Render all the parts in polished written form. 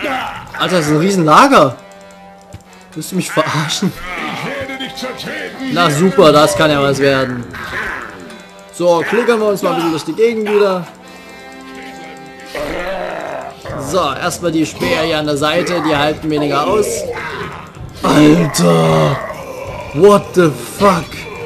Alter, das ist ein Riesenlager. Willst du mich verarschen? Na super, das kann ja was werden. So, klickern wir uns mal ein bisschen durch die Gegend wieder. So, erstmal die Speer hier an der Seite, die halten weniger aus. Alter! What the fuck?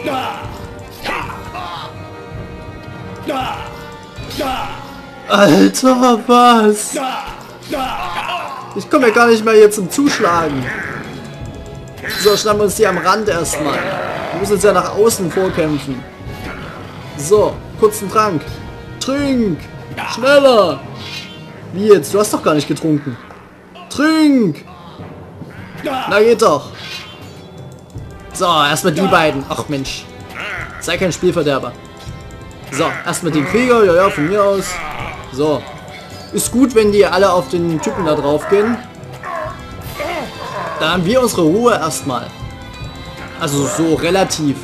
Alter, was? Ich komme ja gar nicht mehr hier zum Zuschlagen. So, schnappen wir uns die am Rand erstmal. Wir müssen uns ja nach außen vorkämpfen. So, kurzen Trank. Trink! Schneller! Wie jetzt? Du hast doch gar nicht getrunken. Trink! Na geht doch. So, erstmal die beiden. Ach Mensch. Sei kein Spielverderber. So, erstmal den Krieger. Ja, von mir aus. So. Ist gut, wenn die alle auf den Typen da drauf gehen. Dann haben wir unsere Ruhe erstmal. Also so relativ.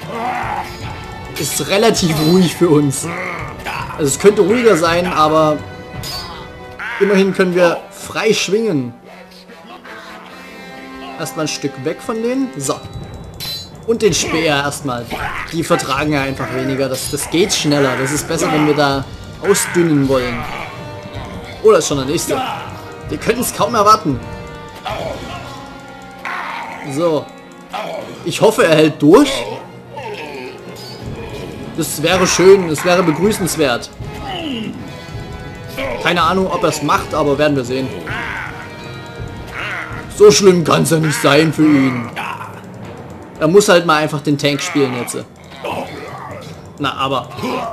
Ist relativ ruhig für uns. Also es könnte ruhiger sein, aber immerhin können wir frei schwingen. Erstmal ein Stück weg von denen. So. Und den Speer erstmal. Die vertragen ja einfach weniger. Das geht schneller. Das ist besser, wenn wir da ausdünnen wollen. Oh, das ist schon der nächste. Wir können es kaum erwarten. So. Ich hoffe, er hält durch. Das wäre schön. Das wäre begrüßenswert. Keine Ahnung, ob er es macht, aber werden wir sehen. So schlimm kann es ja nicht sein für ihn. Er muss halt mal einfach den Tank spielen jetzt. Na, aber...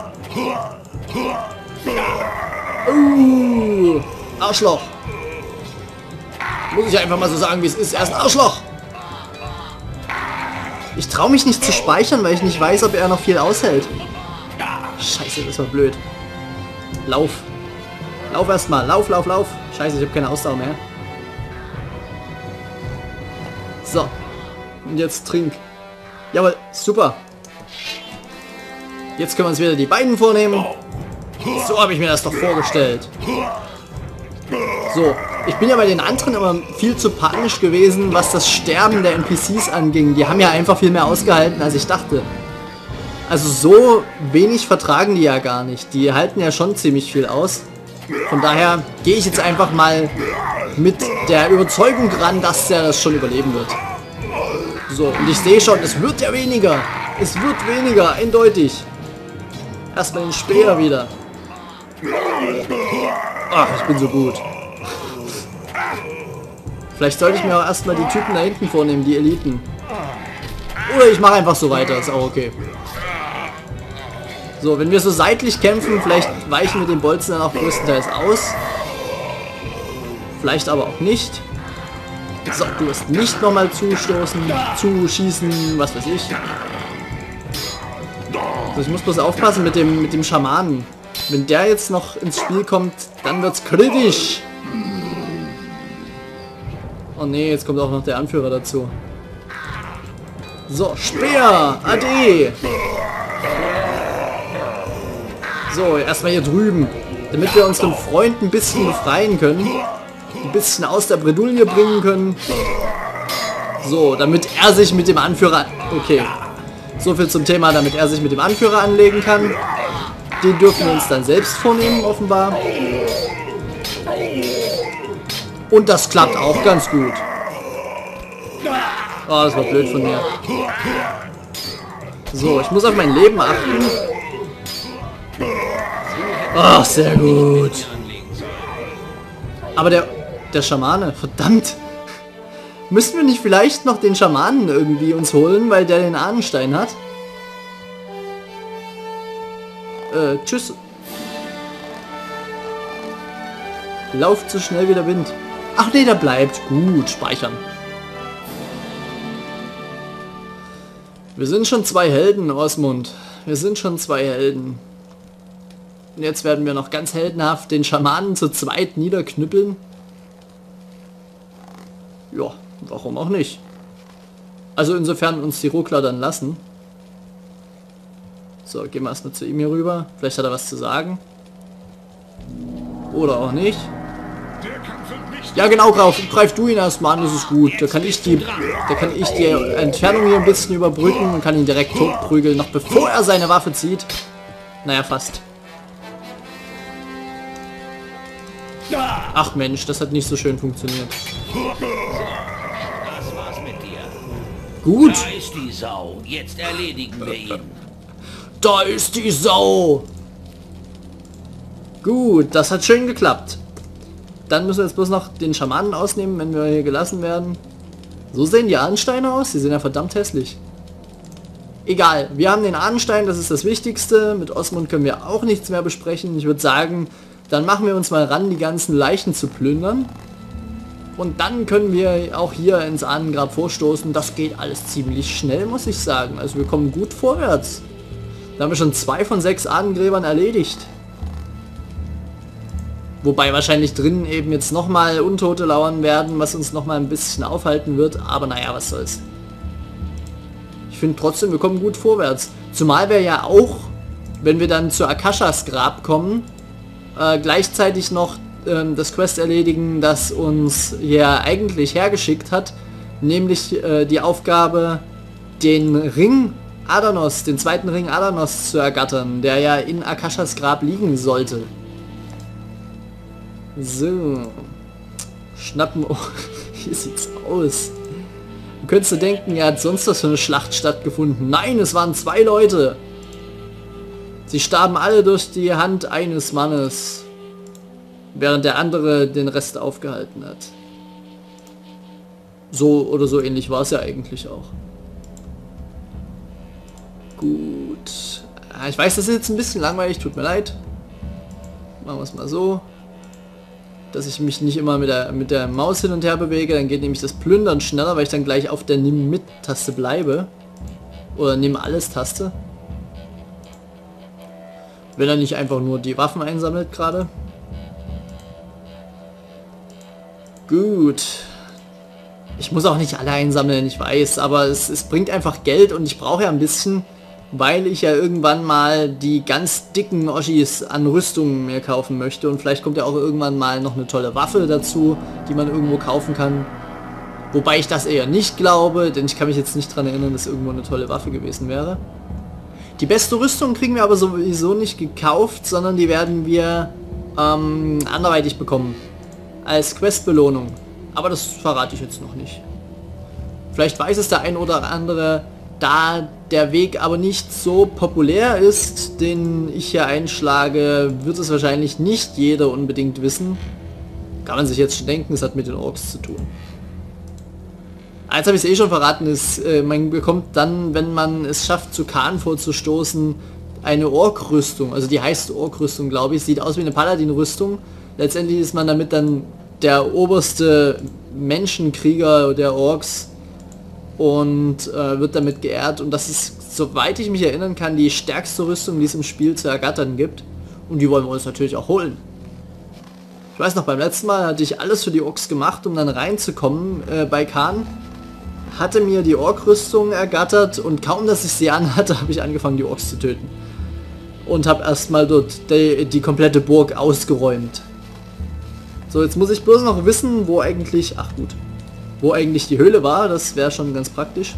Arschloch. Muss ich einfach mal so sagen, wie es ist. Er ist ein Arschloch. Ich traue mich nicht zu speichern, weil ich nicht weiß, ob er noch viel aushält. Scheiße, das war blöd. Lauf. Lauf erstmal. Lauf, lauf, lauf. Scheiße, ich habe keine Ausdauer mehr. So. Und jetzt trink. Jawohl, super. Jetzt können wir uns wieder die beiden vornehmen. So habe ich mir das doch vorgestellt. So. Ich bin ja bei den anderen immer viel zu panisch gewesen, was das Sterben der NPCs anging. Die haben ja einfach viel mehr ausgehalten, als ich dachte. Also so wenig vertragen die ja gar nicht. Die halten ja schon ziemlich viel aus. Von daher gehe ich jetzt einfach mal mit der Überzeugung ran, dass der das schon überleben wird. So, und ich sehe schon, es wird ja weniger. Es wird weniger, eindeutig. Erstmal den Speer wieder. Ach, ich bin so gut. Vielleicht sollte ich mir auch erstmal die Typen da hinten vornehmen, die Eliten. Oder ich mache einfach so weiter, ist auch okay. So, wenn wir so seitlich kämpfen, vielleicht weichen wir den Bolzen dann auch größtenteils aus. Vielleicht aber auch nicht. So, du wirst nicht nochmal zustoßen, zuschießen, was weiß ich. So, ich muss bloß aufpassen mit dem Schamanen. Wenn der jetzt noch ins Spiel kommt, dann wird's kritisch. Oh ne, jetzt kommt auch noch der Anführer dazu. So, Speer! Ade! So, erstmal hier drüben. Damit wir unseren Freund ein bisschen befreien können. Ein bisschen aus der Bredouille bringen können. So, damit er sich mit dem Anführer... Okay. So viel zum Thema, damit er sich mit dem Anführer anlegen kann. Den dürfen wir uns dann selbst vornehmen, offenbar. Und das klappt auch ganz gut. Oh, das war blöd von mir. So, ich muss auf mein Leben achten. Ach, sehr gut. Aber der Schamane, verdammt. Müssen wir nicht vielleicht noch den Schamanen irgendwie uns holen, weil der den Ahnenstein hat? Tschüss. Lauft so schnell wie der Wind. Ach nee, der bleibt. Gut, speichern. Wir sind schon 2 Helden, Osmund. Wir sind schon 2 Helden. Und jetzt werden wir noch ganz heldenhaft den Schamanen zu zweit niederknüppeln. Ja, warum auch nicht. Also insofern uns die Ruckler dann lassen. So, gehen wir erstmal zu ihm hier rüber. Vielleicht hat er was zu sagen. Oder auch nicht. Der Kampf wird Ja genau, greif du ihn erstmal an, das ist gut. Da kann ich die Entfernung hier ein bisschen überbrücken und kann ihn direkt totprügeln, noch bevor er seine Waffe zieht. Naja, fast. Ach Mensch, das hat nicht so schön funktioniert. Das war's mit dir. Gut. Da ist die Sau. Jetzt erledigen wir ihn. Da ist die Sau. Gut, das hat schön geklappt. Dann müssen wir jetzt bloß noch den Schamanen ausnehmen, wenn wir hier gelassen werden. So sehen die Ahnensteine aus. Die sehen ja verdammt hässlich. Egal, wir haben den Ahnenstein, das ist das Wichtigste. Mit Osmond können wir auch nichts mehr besprechen. Ich würde sagen, dann machen wir uns mal ran, die ganzen Leichen zu plündern. Und dann können wir auch hier ins Ahnengrab vorstoßen. Das geht alles ziemlich schnell, muss ich sagen. Also wir kommen gut vorwärts. Da haben wir schon 2 von 6 Ahnengräbern erledigt. Wobei wahrscheinlich drinnen eben jetzt nochmal Untote lauern werden, was uns nochmal ein bisschen aufhalten wird. Aber naja, was soll's. Ich finde trotzdem, wir kommen gut vorwärts. Zumal wir ja auch, wenn wir dann zu Akashas Grab kommen, gleichzeitig noch das Quest erledigen, das uns hier eigentlich hergeschickt hat. Nämlich die Aufgabe, den Ring Adanos, den zweiten Ring Adanos zu ergattern, der ja in Akashas Grab liegen sollte. So. Schnappen. Oh, hier sieht's aus. Du könntest du denken, er hat sonst was für eine Schlacht stattgefunden. Nein, es waren 2 Leute. Sie starben alle durch die Hand eines Mannes, während der andere den Rest aufgehalten hat. So oder so ähnlich war es ja eigentlich auch. Gut. Ich weiß, das ist jetzt ein bisschen langweilig, tut mir leid. Machen wir es mal so, dass ich mich nicht immer mit der Maus hin und her bewege. Dann geht nämlich das Plündern schneller, weil ich dann gleich auf der Nimm-Mit-Taste bleibe. Oder Nimm-Alles-Taste. Wenn er nicht einfach nur die Waffen einsammelt gerade. Gut. Ich muss auch nicht alle einsammeln, ich weiß, aber es bringt einfach Geld und ich brauche ja ein bisschen, weil ich ja irgendwann mal die ganz dicken Oschis an Rüstungen mir kaufen möchte und vielleicht kommt ja auch irgendwann mal noch eine tolle Waffe dazu, die man irgendwo kaufen kann. Wobei ich das eher nicht glaube, denn ich kann mich jetzt nicht daran erinnern, dass irgendwo eine tolle Waffe gewesen wäre. Die beste Rüstung kriegen wir aber sowieso nicht gekauft, sondern die werden wir anderweitig bekommen. Als Questbelohnung. Aber das verrate ich jetzt noch nicht. Vielleicht weiß es der ein oder andere, da der Weg aber nicht so populär ist, den ich hier einschlage, wird es wahrscheinlich nicht jeder unbedingt wissen. Kann man sich jetzt schon denken, es hat mit den Orks zu tun. Eins habe ich es eh schon verraten, ist, man bekommt dann, wenn man es schafft, zu Khan vorzustoßen, eine Ork-Rüstung. Also die heißt Ork-Rüstung, glaube ich. Sieht aus wie eine Paladin-Rüstung. Letztendlich ist man damit dann der oberste Menschenkrieger der Orks und wird damit geehrt. Und das ist, soweit ich mich erinnern kann, die stärkste Rüstung, die es im Spiel zu ergattern gibt. Und die wollen wir uns natürlich auch holen. Ich weiß noch, beim letzten Mal hatte ich alles für die Orks gemacht, um dann reinzukommen bei Khan. Hatte mir die Ork-Rüstung ergattert und kaum, dass ich sie anhatte, habe ich angefangen, die Orks zu töten. Und habe erstmal dort die komplette Burg ausgeräumt. So, jetzt muss ich bloß noch wissen, wo eigentlich... Ach gut. Wo eigentlich die Höhle war, das wäre schon ganz praktisch.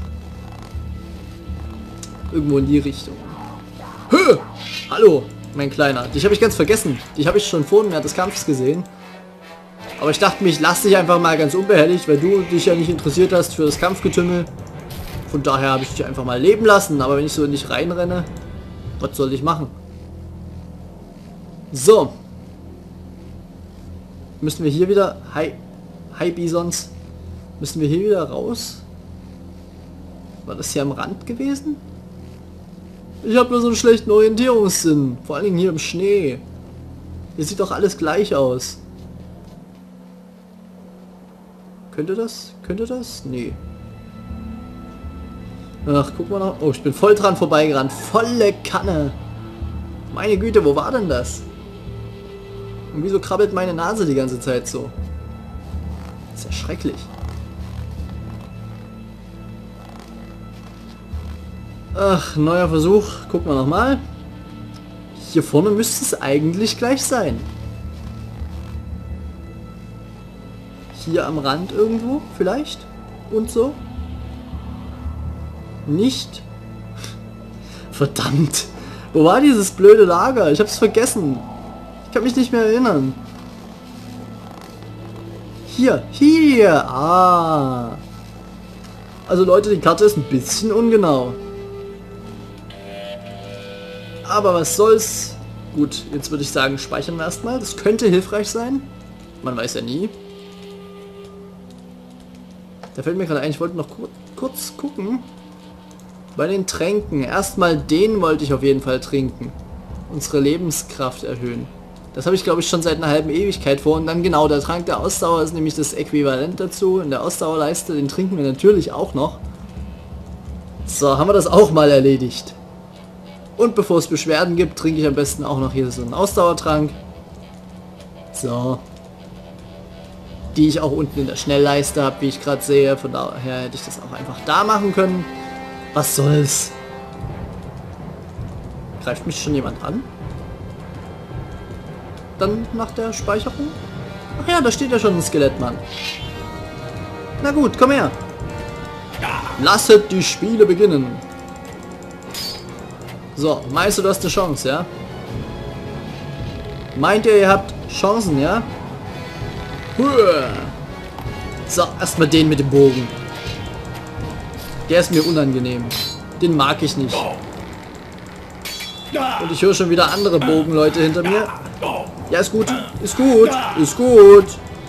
Irgendwo in die Richtung. Hö! Hallo, mein Kleiner. Dich habe ich ganz vergessen. Dich habe ich schon vor mir des Kampfes gesehen. Aber ich dachte mir, ich lasse dich einfach mal ganz unbehelligt, weil du dich ja nicht interessiert hast für das Kampfgetümmel. Von daher habe ich dich einfach mal leben lassen. Aber wenn ich so nicht reinrenne, was soll ich machen? So. Müssen wir hier wieder... Hi Bisons. Müssen wir hier wieder raus? War das hier am Rand gewesen? Ich habe nur so einen schlechten Orientierungssinn. Vor allen Dingen hier im Schnee. Hier sieht doch alles gleich aus. Könnte das? Könnte das? Nee. Ach, guck mal noch. Oh, ich bin voll dran vorbeigerannt. Volle Kanne. Meine Güte, wo war denn das? Und wieso krabbelt meine Nase die ganze Zeit so? Das ist ja schrecklich. Ach, neuer Versuch. Gucken wir nochmal. Hier vorne müsste es eigentlich gleich sein. Hier am Rand irgendwo, vielleicht? Und so? Nicht? Verdammt. Wo war dieses blöde Lager? Ich hab's vergessen. Ich kann mich nicht mehr erinnern. Hier. Ah. Also Leute, die Karte ist ein bisschen ungenau. Aber was soll's. Gut, jetzt würde ich sagen, speichern wir erstmal. Das könnte hilfreich sein. Man weiß ja nie. Da fällt mir gerade ein, ich wollte noch kurz gucken. Bei den Tränken. Erstmal den wollte ich auf jeden Fall trinken. Unsere Lebenskraft erhöhen. Das habe ich, glaube ich, schon seit einer halben Ewigkeit vor. Und dann genau, der Trank der Ausdauer ist nämlich das Äquivalent dazu. In der Ausdauerleiste, den trinken wir natürlich auch noch. So, haben wir das auch mal erledigt. Und bevor es Beschwerden gibt, trinke ich am besten auch noch hier so einen Ausdauertrank. So. Die ich auch unten in der Schnellleiste habe, wie ich gerade sehe. Von daher hätte ich das auch einfach da machen können. Was soll's? Greift mich schon jemand an? Dann nach der Speicherung? Ach ja, da steht ja schon ein Skelettmann. Na gut, komm her. Lasset die Spiele beginnen. So, meinst du, du hast eine Chance, ja? Meint ihr habt Chancen, ja? So, erstmal den mit dem Bogen. Der ist mir unangenehm. Den mag ich nicht. Und ich höre schon wieder andere Bogenleute hinter mir. Ja, ist gut. Ist gut. Ist gut.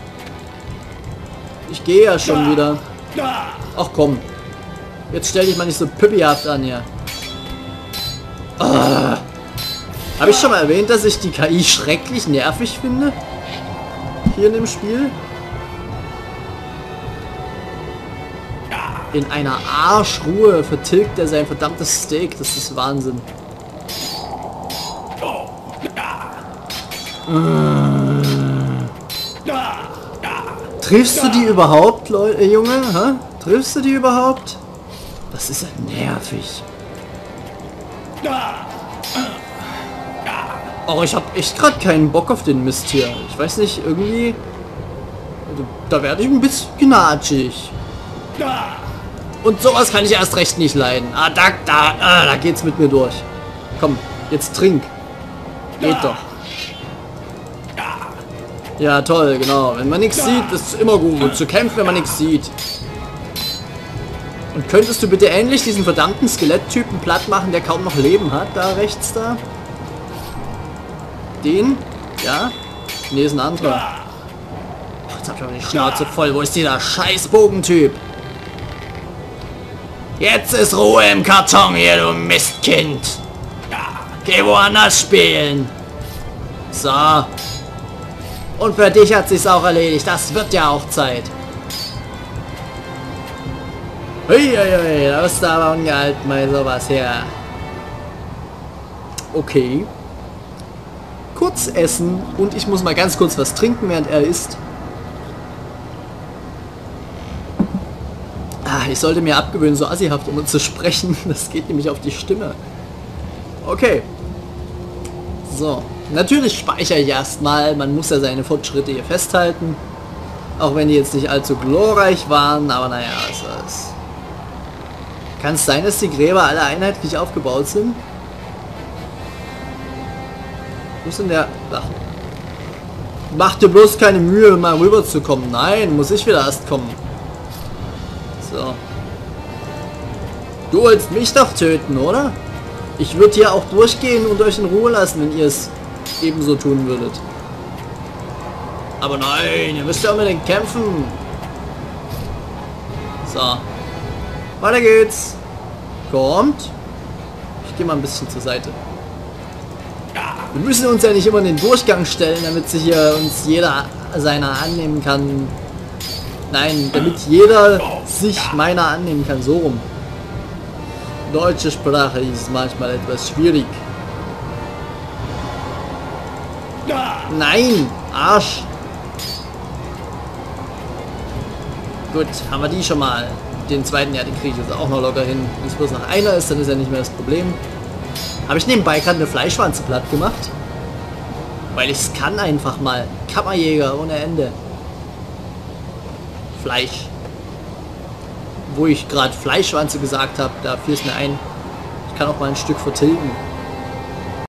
Ich gehe ja schon wieder. Ach komm. Jetzt stell dich mal nicht so püppihaft an hier. Ah. Habe ich schon mal erwähnt, dass ich die KI schrecklich nervig finde? Hier in dem Spiel? In einer Arschruhe vertilgt er sein verdammtes Steak. Das ist Wahnsinn. Triffst du die überhaupt, Leute, Junge? Hä? Triffst du die überhaupt? Das ist ja nervig. Oh, ich habe echt gerade keinen Bock auf den Mist hier. Ich weiß nicht, irgendwie... Da werde ich ein bisschen gnatschig. Und sowas kann ich erst recht nicht leiden. Da geht's mit mir durch. Komm, jetzt trink. Geht doch. Ja, toll, genau. Wenn man nichts sieht, ist es immer gut zu kämpfen, wenn man nichts sieht. Und könntest du bitte endlich diesen verdammten Skeletttypen platt machen, der kaum noch Leben hat, da rechts da? Den? Ja? Nee, ist ein anderer. Oh, jetzt hab ich aber die Schnauze voll. Wo ist dieser scheiß Bogentyp? Jetzt ist Ruhe im Karton hier, du Mistkind. Geh woanders spielen. So. Und für dich hat sich's auch erledigt. Das wird ja auch Zeit. Uiuiui, da bist du aber ungehalten bei sowas her. Okay. Kurz essen und ich muss mal ganz kurz was trinken, während er isst. Ich sollte mir abgewöhnen, so assihaft immer zu sprechen. Das geht nämlich auf die Stimme. Okay. So. Natürlich speichere ich erstmal. Man muss ja seine Fortschritte hier festhalten. Auch wenn die jetzt nicht allzu glorreich waren. Aber naja, es kann es sein, dass die Gräber alle einheitlich aufgebaut sind? Wo ist denn der... Ach. Mach dir bloß keine Mühe, mal rüber zu kommen. Nein, muss ich wieder erst kommen. So. Du wolltest mich doch töten, oder? Ich würde hier auch durchgehen und euch in Ruhe lassen, wenn ihr es ebenso tun würdet. Aber nein, ihr müsst ja unbedingt kämpfen. So. Weiter geht's. Kommt. Ich gehe mal ein bisschen zur Seite. Wir müssen uns ja nicht immer in den Durchgang stellen, damit sich hier uns jeder seiner annehmen kann. Nein, damit jeder sich meiner annehmen kann. So rum. Deutsche Sprache ist manchmal etwas schwierig. Nein! Arsch! Gut, haben wir die schon mal. Den zweiten, ja, den kriege ich jetzt auch noch locker hin. Wenn es bloß noch einer ist, dann ist ja nicht mehr das Problem. Habe ich nebenbei gerade eine Fleischwanze platt gemacht? Weil ich es kann einfach mal. Kammerjäger ohne Ende. Fleisch. Wo ich gerade Fleischwanze gesagt habe, da fiel es mir ein, ich kann auch mal ein Stück vertilgen.